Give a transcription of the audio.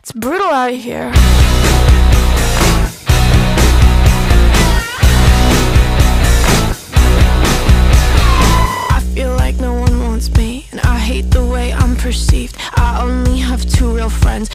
It's brutal out here. I feel like no one wants me, and I hate the way I'm perceived. I only have two real friends.